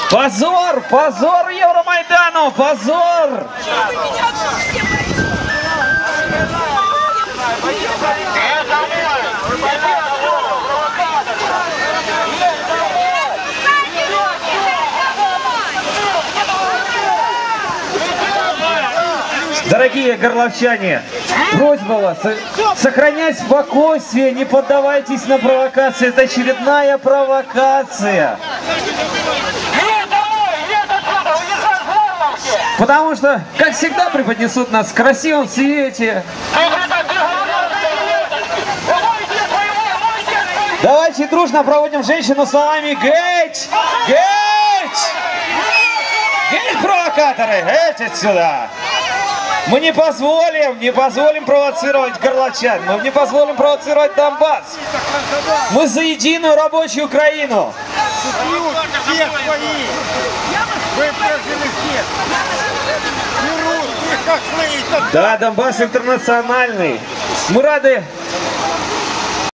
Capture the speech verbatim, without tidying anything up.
Позор, позор Евромайдану, позор! Дорогие горловчане, просьба вас сохранять спокойствие, не поддавайтесь на провокации. Это очередная провокация. Потому что, как всегда, преподнесут нас в красивом свете. Давайте дружно проводим женщину словами «Геть! Геть! Геть, провокаторы! Геть отсюда!» Мы не позволим, не позволим провоцировать горловчан, мы не позволим провоцировать Донбасс. Мы за единую рабочую Украину. Все свои. Вы прожили всех. И русские, как вы. Да, Донбасс интернациональный. Мы рады